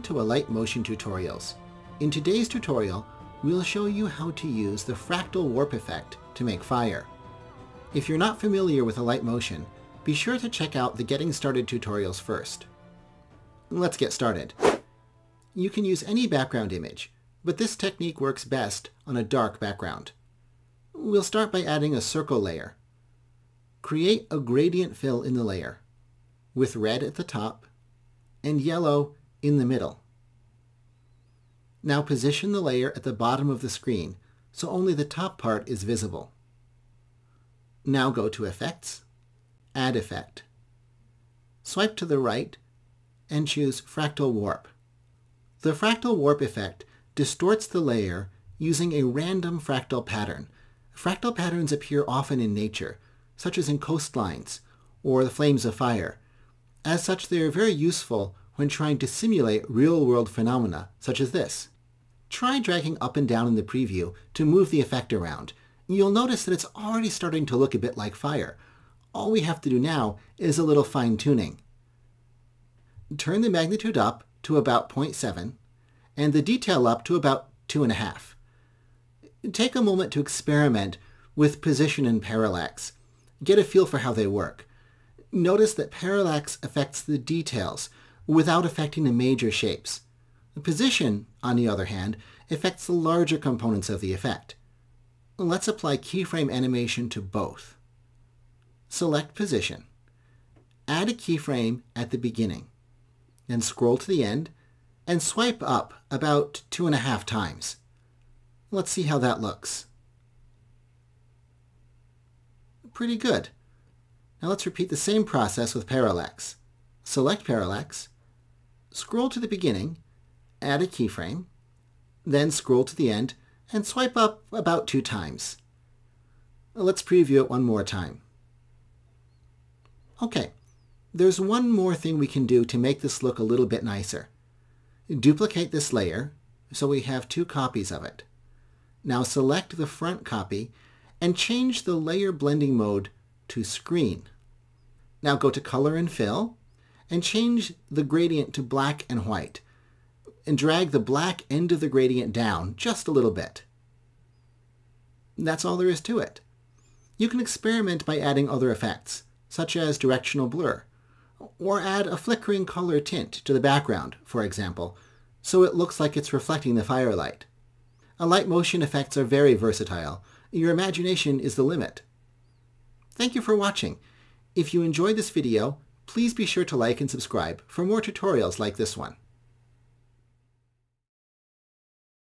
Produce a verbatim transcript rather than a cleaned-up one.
Welcome to Alight Motion tutorials. In today's tutorial, we'll show you how to use the Fractal warp effect to make fire. If you're not familiar with Alight Motion, be sure to check out the Getting Started tutorials first. Let's get started. You can use any background image, but this technique works best on a dark background. We'll start by adding a circle layer. Create a gradient fill in the layer, with red at the top and yellow in the middle. Now position the layer at the bottom of the screen so only the top part is visible. Now go to Effects, Add Effect. Swipe to the right and choose Fractal Warp. The Fractal Warp effect distorts the layer using a random fractal pattern. Fractal patterns appear often in nature, such as in coastlines or the flames of fire. As such, they are very useful when trying to simulate real-world phenomena, such as this. Try dragging up and down in the preview to move the effect around. You'll notice that it's already starting to look a bit like fire. All we have to do now is a little fine-tuning. Turn the magnitude up to about zero point seven and the detail up to about two point five. Take a moment to experiment with position and parallax. Get a feel for how they work. Notice that parallax affects the details without affecting the major shapes. The position, on the other hand, affects the larger components of the effect. Let's apply keyframe animation to both. Select Position. Add a keyframe at the beginning. Then scroll to the end and swipe up about two and a half times. Let's see how that looks. Pretty good. Now let's repeat the same process with parallax. Select parallax, scroll to the beginning, add a keyframe, then scroll to the end and swipe up about two times. Let's preview it one more time. Okay, there's one more thing we can do to make this look a little bit nicer. Duplicate this layer so we have two copies of it. Now select the front copy and change the layer blending mode to Screen. Now go to Color and Fill and change the gradient to black and white and drag the black end of the gradient down just a little bit. That's all there is to it. You can experiment by adding other effects, such as directional blur, or add a flickering color tint to the background, for example, so it looks like it's reflecting the firelight. Alight Motion effects are very versatile. Your imagination is the limit. Thank you for watching. If you enjoyed this video, please be sure to like and subscribe for more tutorials like this one.